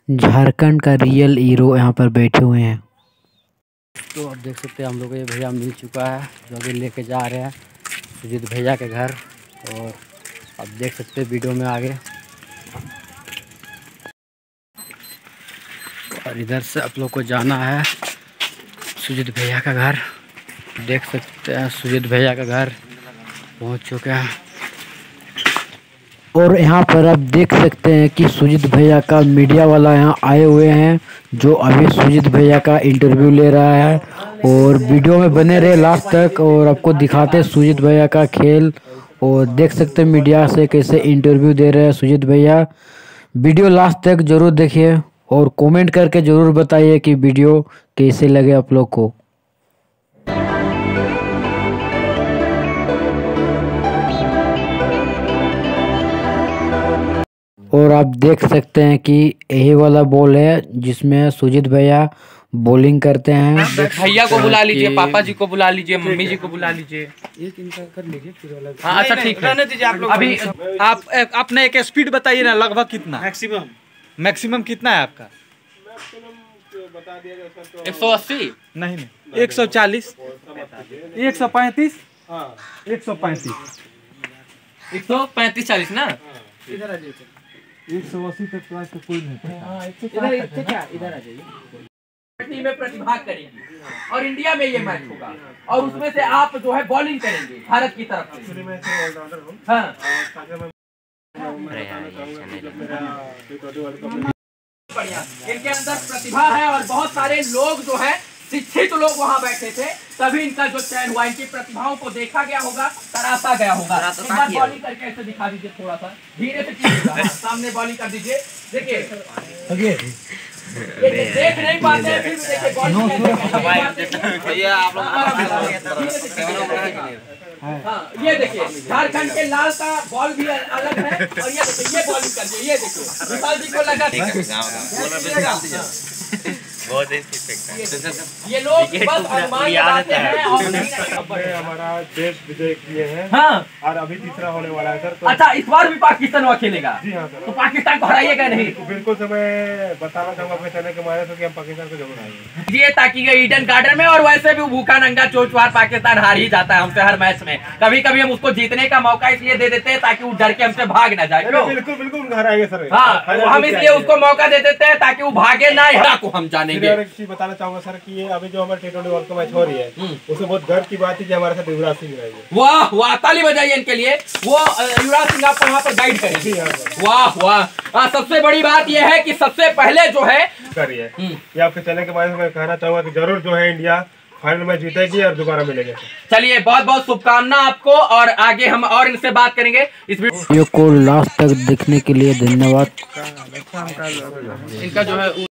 झारखंड का real hero यहाँ पर बैठे हुए हैं। तो आप देख सकते हैं हम लोग को ये भैया मिल चुका है जो अभी लेके जा रहे हैं सुजीत भैया के घर। और आप देख सकते हैं वीडियो में आगे, और इधर से आप लोग को जाना है सुजीत भैया का घर। देख सकते हैं सुजीत भैया का घर पहुंच चुके हैं। और यहाँ पर आप देख सकते हैं कि सुजीत भैया का मीडिया वाला यहाँ आए हुए हैं जो अभी सुजीत भैया का इंटरव्यू ले रहा है। और वीडियो में बने रहे लास्ट तक और आपको दिखाते हैं सुजीत भैया का खेल। और देख सकते हैं मीडिया से कैसे इंटरव्यू दे रहे हैं सुजीत भैया। वीडियो लास्ट तक ज़रूर देखिए और कमेंट करके ज़रूर बताइए कि वीडियो कैसे लगे आप लोग को। और आप देख सकते हैं कि यही वाला बॉल है जिसमें सुजीत भैया बॉलिंग करते हैं। भैया को बुला लीजिए, पापा जी को बुला लीजिए, मम्मी जी को बुला लीजिए। एक इनका कर लीजिए फिर। हाँ अच्छा ठीक है। अभी आप अपने एक स्पीड बताइए ना, लगभग कितना मैक्सिमम कितना है आपका? 180 नहीं 140 135 135 135 40 ना। इधर आ जाइए। 180 तक तो कोई नहीं। इधर आ जाइए। में प्रतिभाग करेंगी और इंडिया में ये मैच होगा और उसमें से आप जो है बॉलिंग करेंगे भारत की तरफ से। हाँ। बढ़िया, इनके अंदर प्रतिभा है और बहुत सारे लोग जो है शिक्षित लोग वहाँ बैठे थे, तभी इनका जो चयन हुआ। इनकी प्रतिभाओं को देखा गया होगा, तराशा गया होगा। एक बार बॉलिंग करके ऐसे दिखा दीजिए, थोड़ा सा धीरे से कीजिएगा। सामने बॉलिंग कर दीजिए। देखिए देख नहीं पाते हैं, फिर देखिए हाँ, ये देखिए झारखंड के लाल का बॉल भी अलग है। और ये देखिए ये बॉलिंग कर दिए, ये देखिए विशाल जी को लगा ये लोग बस अनुमान लगाते हैं। और हमारा देश विजय किए हैं। हाँ, और अभी तीसरा होने वाला है सर। तो अच्छा इस बार भी पाकिस्तान वहाँ खेलेगा? जी हाँ सर। तो पाकिस्तान को हराइएगा नहीं? बिल्कुल सर, मैं बताना चाहूँगा अपने चैनल के माध्यम से कि हम पाकिस्तान को जरूर आएंगे। ये ताकि ये ईडन गार्डन में, और वैसे भी भूखा नंगा चोचवार पाकिस्तान हार ही जाता है हमसे हर मैच में। कभी कभी हम उसको जीतने का मौका इसलिए दे देते हैं ताकि वो डर के हमसे भाग ना जाए। बिल्कुल बिल्कुल हराएंगे सर। हाँ, हम इसलिए उसको मौका दे देते हैं ताकि वो भागे ना, हरा को हम जानेंगे। बताना चाहूंगा सर कि ये अभी जो हमारे T20 वर्ल्ड कप मैच हो रही है उसमें बहुत गर्व की बात है कि हमारे साथ युवराज सिंह रहेंगे। वाह वाह, ताली बजाइए इनके लिए। वो युवराज सिंह आपको वहाँ पर गाइड करेंगे। वाह वाह। सबसे बड़ी बात यह है कि सबसे पहले जो है करिए ये आपके चैनल के माध्यम से मैं कहना चाहूंगा कि जरूर जो है इंडिया फाइनल में जीतेगी और दोबारा मिलेंगे। चलिए बहुत बहुत शुभकामना आपको, और आगे हम और इनसे बात करेंगे। इस वीडियो को लास्ट तक देखने के लिए धन्यवाद। इनका जो है